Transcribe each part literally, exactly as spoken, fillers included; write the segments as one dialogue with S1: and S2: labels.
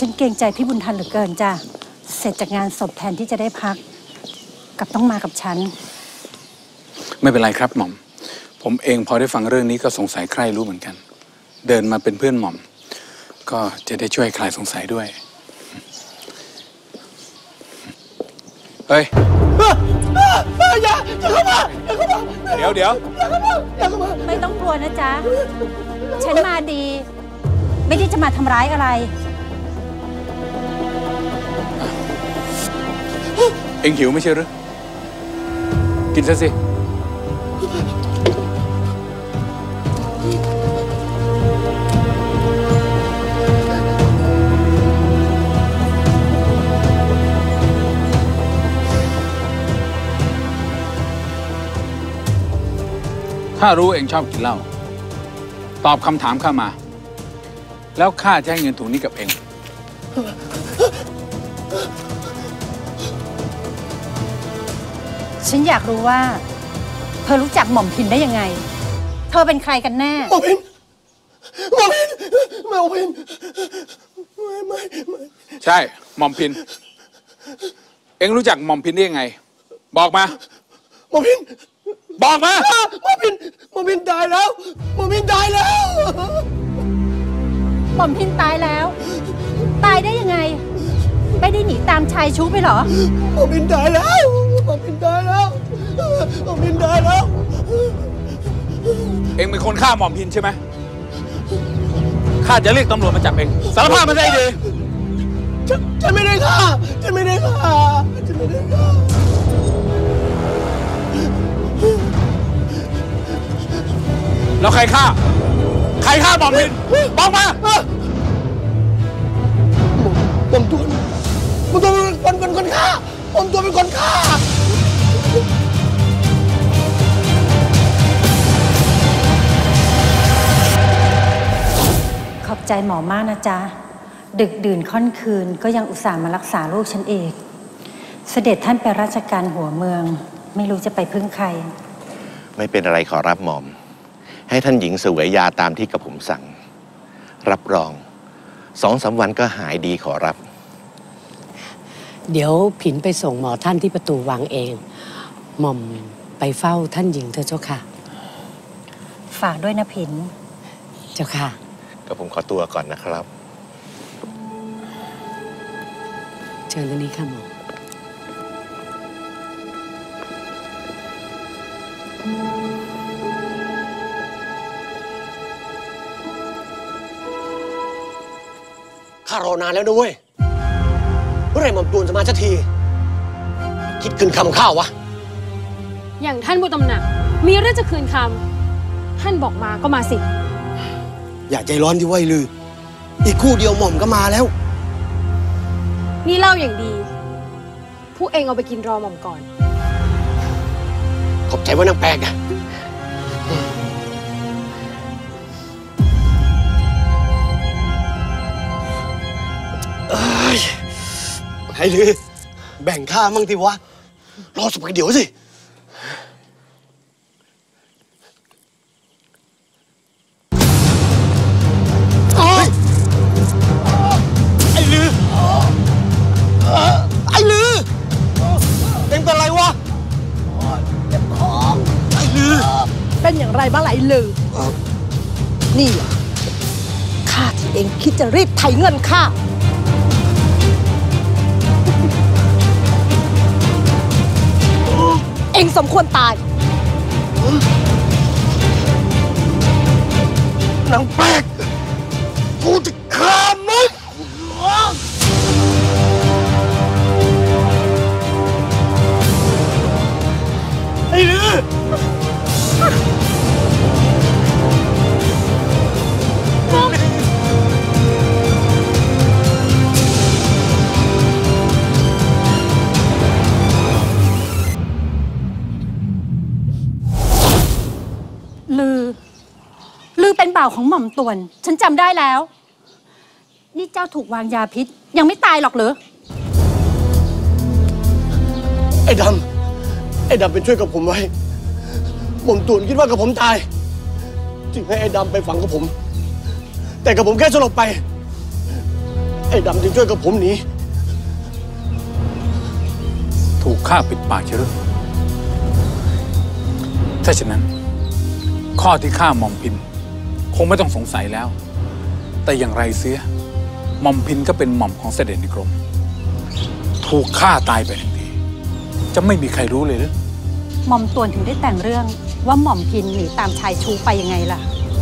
S1: ฉันเกรงใจพี่บุญทันเหลือเกินจ้ะเสร็จจากงานศพแทนที่จะได้พักกับต้องมากับฉัน
S2: ไม่เป็นไรครับหม่อมผมเองพอได้ฟังเรื่องนี้ก็สงสัยใครรู้เหมือนกันเดินมาเป็นเพื่อนหม่อมก็จะได้ช่วยคลายสงสัยด้วยเฮ้ยอย่าอย่าเข้ามาอย่าเข้ามาเดี๋ยวเดี๋ยวอย่าเข้ามา
S1: อย่าเข้ามาไม่ต้องกลัวนะจ๊ะฉันมาดีไม่ได้จะมาทำร้ายอะไร
S2: เอ็งหิวไม่ใช่หรือกินซะสิถ้ารู้เองชอบกินเหล้าตอบคำถามข้ามาแล้วข้าจะให้เงินถุงนี้กับเอง
S1: ฉันอยากรู้ว่าเธอรู้จักหม่อมพินได้ยังไงเธอเป็นใครกันแน่
S3: หม่อมพินหม่อมพินหม่อมพินไม่ไม่ไม่
S2: ใช่หม่อมพินเอ็งรู้จักหม่อมพินได้ยังไงบอกมา
S3: หม่อมพิน
S2: บอกมา
S3: หม่อมพินหม่อมพินตายแล้วหม่อมพินตายแล้ว
S1: หม่อมพินตายแล้วตายได้ยังไงไม่ได้หนีตามชายชู้ไปหรอ
S3: หม่อมพินตายแล้วหม่อมพินตายแล้วหม่อมพินตายแล้ว
S2: เอ็งเป็นคนฆ่าหม่อมพินใช่ไหมข้าจะเรียกตำรวจมาจับเอ็งสารภาพมาได้ดี
S3: ฉันฉันไม่ได้ฆ่าฉันไม่ได้ฆ่าฉันไม่ได้ฆ่า
S2: แล้วใครฆ่าใครฆ่าหม่อมพินบอกมา
S3: หม่อมตัวหม่อมตัวเป็นคนคนฆ่าหม่อมตัวเป็นคนฆ่า
S1: ขอบใจหมอมากนะจ๊ะดึกดื่นค่ำคืนก็ยังอุตส่าห์มารักษาลูกฉันเองเสด็จท่านไปราชการหัวเมืองไม่รู้จะไปพึ่งใคร
S4: ไม่เป็นอะไรขอรับหม่อมให้ท่านหญิงเสวยยาตามที่กระผมสั่งรับรองสองสามวันก็หายดีขอรับ
S5: เดี๋ยวผินไปส่งหมอท่านที่ประตูวังเองหม่อมไปเฝ้าท่านหญิงเธอเจ้าค่ะ
S1: ฝากด้วยนะผิน
S5: เจ้าค่ะ
S4: กระผมขอตัวก่อนนะครับ
S5: เชิญตรงนี้ค่ะหมอ
S3: ข้ารอนานแล้วนะเว้ยเมื่อไรหม่อมตูนจะมาสักทีคิดคืนคำข้าววะ
S6: อย่างท่านผู้ตำหนักมีเรื่องจะคืนคำท่านบอกมาก็มาสิ
S3: อย่าใจร้อนดิเว้ยลืออีกคู่เดียวหม่อมก็มาแล้ว
S6: นี่เล่าอย่างดีผู้เองเอาไปกินรอหม่อมก่อน
S3: ขอบใจว่านางแปลกอะไอ้ลือแบ่งข้ามั่งสิวะรอสักเดี๋ยวสิไอ้ลือไอ้ลือเอ็งเป็นไรวะเจ็บคอไอ้ลือ
S7: เป็นอย่างไรบ้างล่ะไอ้ลือนี่แหละข้าที่เองคิดจะรีดไถเงินข้าเองสมควรตาย
S3: นางแป๊กกูจะฆ่ามึงไอ้ลือ
S1: ลือลือเป็นบ่าวของหม่อมตวนฉันจำได้แล้วนี่เจ้าถูกวางยาพิษยังไม่ตายหรอกเหรอ
S3: ไอ้ดำไอ้ดำเป็นช่วยกับผมไว้หม่อมตวนคิดว่ากับผมตายจึงให้ไอ้ดำไปฝังกับผมแต่กับผมแค่สลบไปไอ้ดำจึงช่วยกับผมหนี
S2: ถูกฆ่าปิดปากใช่หรือถ้าฉะนั้นข้อที่ฆ่าหม่อมพินคงไม่ต้องสงสัยแล้ว แต่อย่างไรเสียหม่อมพินก็เป็นหม่อมของเสด็จในกรมถูกฆ่าตายไปทันทีจะไม่มีใครรู้เลยหรือ
S1: หม่อมตวนถึงได้แต่งเรื่องว่าหม่อมพินหนีตามชายชูไปยังไงล่ะ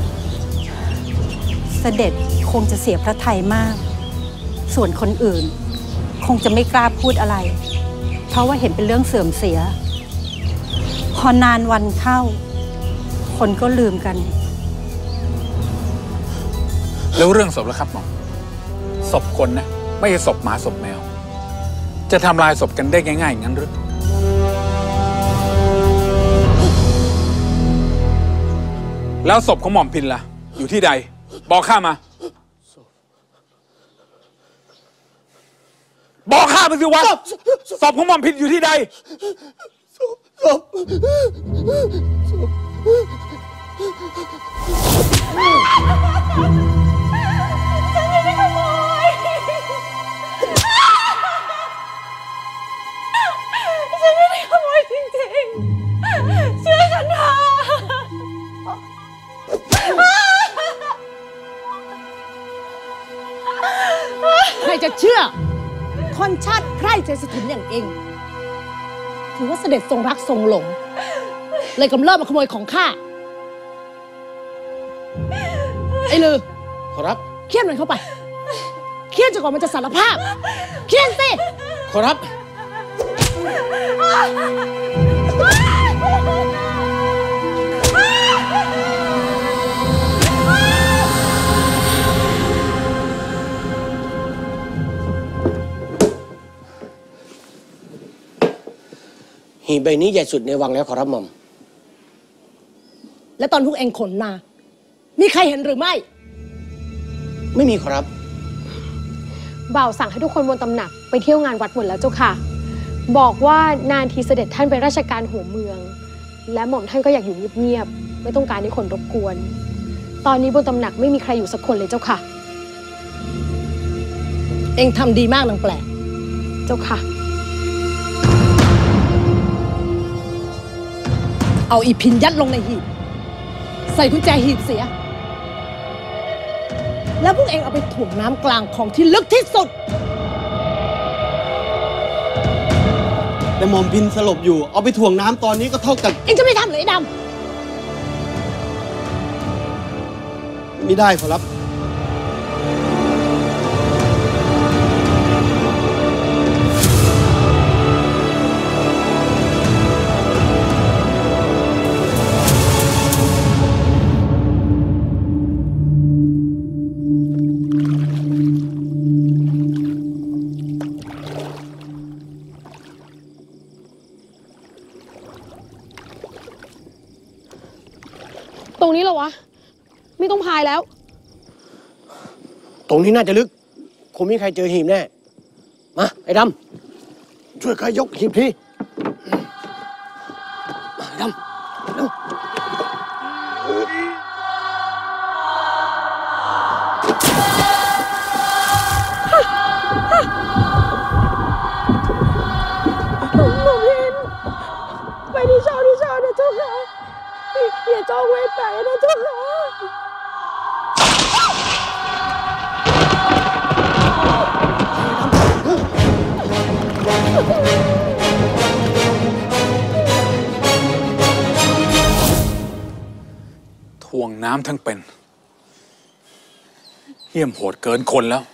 S1: เสด็จคงจะเสียพระทัยมากส่วนคนอื่นคงจะไม่กล้าพูดอะไรเพราะว่าเห็นเป็นเรื่องเสื่อมเสียพอนานวันเข้าคนก็ลืมกัน
S2: แล้วเรื่องศพล่ะครับหม่อมศพคนนะไม่ใช่ศพหมาศพแมวจะทำลายศพกันได้ง่ายๆอย่างนั้นหรือแล้วศพของหม่อมพินล่ะอยู่ที่ใดบอกข้ามาบอกข้ามาสิวะศพของหม่อมพินอยู่ที่ใดศพศพ
S8: ฉันไม่ได้ขโมยฉันไม่ได้ขโมยจริงๆเชื่อฉันเถอะ
S7: ใครจะเชื่อคนชาติใคร่ใจสถินอย่างเองถือว่าเสด็จทรงรักทรงหลงเลยกำเริบมาขโมยของข้าไอ้ลือ
S3: ขอรับ
S7: เคี่ยนมันเข้าไปเคี่ยนจนกว่ามันจะสารภาพเคี่ยนสิ
S3: ขอรับหีบใบนี้ใหญ่สุดในวังแล้วขอรับหม่อม
S7: และตอนพวกเองขนมามีใครเห็นหรือไม่
S3: ไม่มีขอรับ
S6: บ่าวสั่งให้ทุกคนบนตำหนักไปเที่ยวงานวัดหมดแล้วเจ้าค่ะบอกว่านานทีเสด็จท่านไปราชการหัวเมืองและหม่อมท่านก็อยากอยู่เงียบๆไม่ต้องการให้คนรบกวนตอนนี้บนตำหนักไม่มีใครอยู่สักคนเลยเจ้าค่ะ
S7: เองทำดีมากนางแปลก
S6: เจ้าค่ะ
S7: เอาอีพินยัดลงในหีบใส่กุญแจหีบเสียแล้วพวกเองเอาไปถ่วงน้ำกลางของที่ลึกที่สุด
S3: แต่หม่อมพินสลบอยู่เอาไปถ่วงน้ำตอนนี้ก็เท่ากับ
S7: เองจะไม่ทำเหรอไอ้ด
S3: ำไม่ได้ขอรับ
S6: ตรงนี้เหรอวะไม่ต้องพายแล้ว
S3: ตรงนี้น่าจะลึกคงไม่มีใครเจอหีบแน่มาไอ้ดำช่วยข้ายกหีบทีไอ้ดำเร็ว
S8: ไปที่ชอบที่ชอบนะเจ้าค่ะอย่าจ้องเวทไปนะเจ้าค่ะ
S2: ถ่วงน้ำทั้งเป็นเหี้ยมโหดเกินคนแล้ว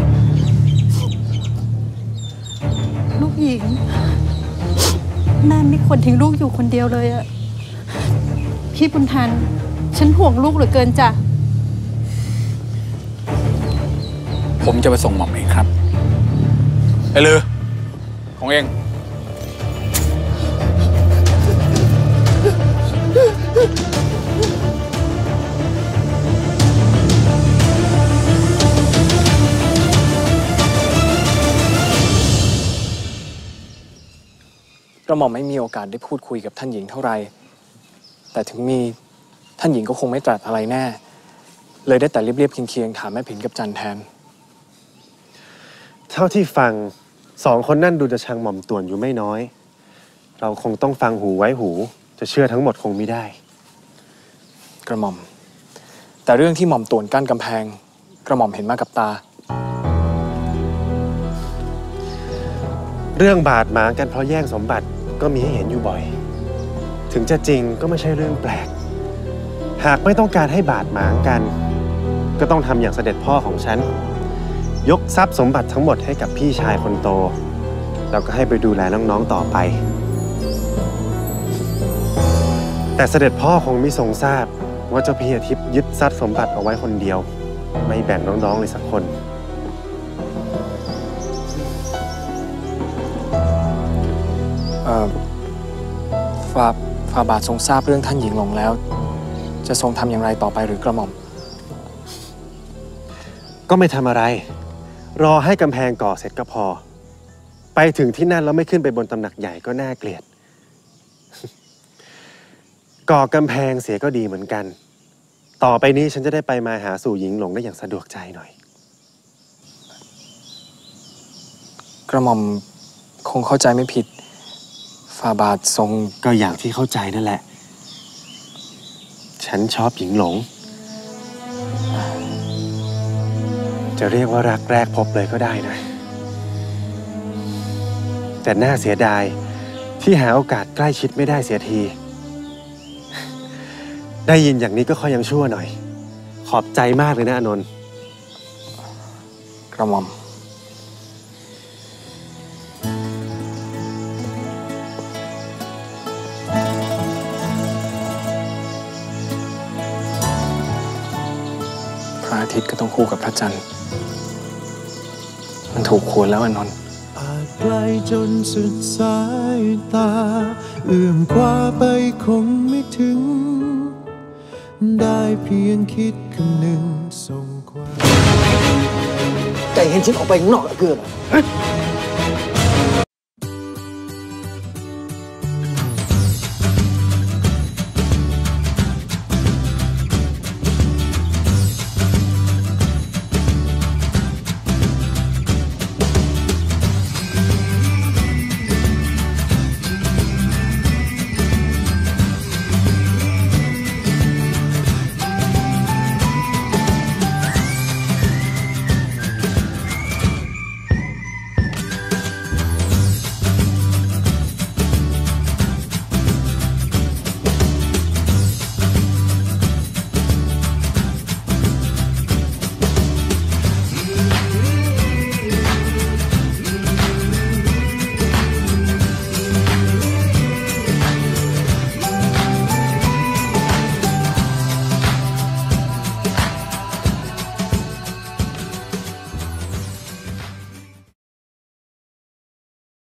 S1: ลูกหญิงแม่ไม่ควรทิ้งลูกอยู่คนเดียวเลยอะพี่บุญทันฉันห่วงลูกเหลือเกินจ้ะ
S2: ผมจะไปส่งหม่อมเองครับไอ้ลือของเอง
S9: กระหม่อมไม่มีโอกาสได้พูดคุยกับท่านหญิงเท่าไหร่แต่ถึงมีท่านหญิงก็คงไม่ตรัสอะไรแน่เลยได้แต่เรียบๆเคียงๆถามแม่ผินกับจันแทน
S10: เท่าที่ฟังสองคนนั่นดูจะชังหม่อมต่วนอยู่ไม่น้อย เราคงต้องฟังหูไว้หูจะเชื่อทั้งหมดคงไม่ได้
S9: กระหม่อม แต่เรื่องที่หม่อมต่วนกั้นกำแพง กระหม่อมเห็นมากับตา
S10: เรื่องบาดหมางกันเพราะแย่งสมบัติก็มีให้เห็นอยู่บ่อย ถึงจะจริงก็ไม่ใช่เรื่องแปลก หากไม่ต้องการให้บาดหมางกัน ก็ต้องทำอย่างเสด็จพ่อของฉันยกทรัพย์สมบัติทั้งหมดให้กับพี่ชายคนโตแล้วก็ให้ไปดูแลน้องๆต่อไป แต่เสด็จพ่อคงไม่ทรงทราบว่าเจ้าพี่อาทิตย์ยึดทรัพย์สมบัติเอาไว้คนเดียวไม่แบ่งน้องๆเลยสักคน
S9: เอ่อฝ่าฝ่าบาททรงทราบเรื่องท่านหญิงหลงแล้ว จะทรงทำอย่างไรต่อไปหรือกระหม่อม
S10: ก็ไม่ทำอะไร รอให้กำแพงก่อเสร็จก็พอ ไปถึงที่นั่นแล้วไม่ขึ้นไปบนตำหนักใหญ่ก็น่าเกลียด ก่อกำแพงเสียก็ดีเหมือนกัน ต่อไปนี้ฉันจะได้ไปมาหาสู่หญิงหลงได้อย่างสะดวกใจหน่อย
S9: กระหม่อมคงเข้าใจไม่ผิดฝ่าบาททรง
S10: ก็อย่างที่เข้าใจนั่นแหละ ฉันชอบหญิงหลง จะเรียกว่ารักแรกพบเลยก็ได้นะ แต่น่าเสียดายที่หาโอกาสใกล้ชิดไม่ได้เสียที ได้ยินอย่างนี้ก็ค่อยยังชั่วหน่อย ขอบใจมากเลยนะอานนท์
S9: กระหม่อมพระอาทิตย์ก็ต้องคู่กับพระจันทร์มันถูกควรแล้วอานนท์
S11: อาจไกลจนสุดสายตาเอื้อมกว่าไปคงไม่ถึงได้เพียงคิดคำหนึ่งส่งความ
S3: ใจเห็นฉันออกไปข้างนอกอะเกินเหรอ